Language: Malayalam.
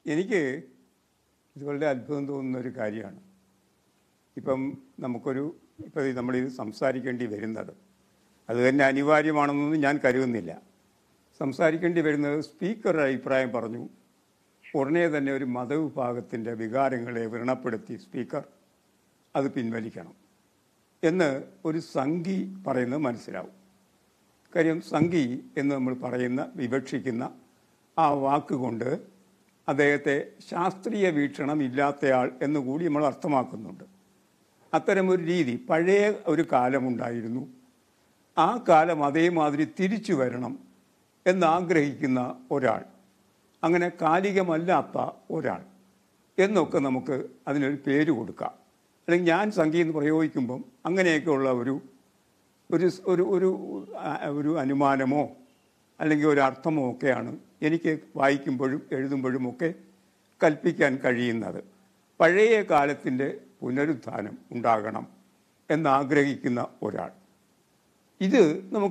എനിക്ക് ഇത് വളരെ അത്ഭുതം തോന്നുന്നൊരു കാര്യമാണ്. ഇപ്പം നമ്മളിത് സംസാരിക്കേണ്ടി വരുന്നത് അത് തന്നെ അനിവാര്യമാണെന്നൊന്നും ഞാൻ കരുതുന്നില്ല. സംസാരിക്കേണ്ടി വരുന്നത് സ്പീക്കറുടെ അഭിപ്രായം പറഞ്ഞു. ഉടനെ തന്നെ ഒരു മതവിഭാഗത്തിൻ്റെ വികാരങ്ങളെ വ്രണപ്പെടുത്തി സ്പീക്കർ അത് പിൻവലിക്കണം എന്ന് ഒരു സംഘി പറയുന്നത് മനസ്സിലാവും. കാര്യം സംഘി എന്ന് നമ്മൾ വിവക്ഷിക്കുന്ന ആ വാക്കുകൊണ്ട് അദ്ദേഹത്തെ ശാസ്ത്രീയ വീക്ഷണം ഇല്ലാത്തയാൾ എന്നുകൂടി നമ്മൾ അർത്ഥമാക്കുന്നുണ്ട്. അത്തരമൊരു രീതി പഴയ ഒരു കാലമുണ്ടായിരുന്നു, ആ കാലം അതേമാതിരി തിരിച്ചു വരണം എന്നാഗ്രഹിക്കുന്ന ഒരാൾ, അങ്ങനെ കാലികമല്ലാത്ത ഒരാൾ എന്നൊക്കെ നമുക്ക് അതിനൊരു പേര് കൊടുക്കാം. അല്ലെങ്കിൽ ഞാൻ സംഘി എന്ന് പ്രയോഗിക്കുമ്പം അങ്ങനെയൊക്കെയുള്ള ഒരു അനുമാനമോ അല്ലെങ്കിൽ ഒരു അർത്ഥമോ ഒക്കെയാണ് എനിക്ക് വായിക്കുമ്പോഴും എഴുതുമ്പോഴും ഒക്കെ കൽപ്പിക്കാൻ കഴിയുന്നത്. പഴയ കാലത്തിൻ്റെ പുനരുത്ഥാനം ഉണ്ടാകണം എന്നാഗ്രഹിക്കുന്ന ഒരാൾ. ഇത് നമുക്ക്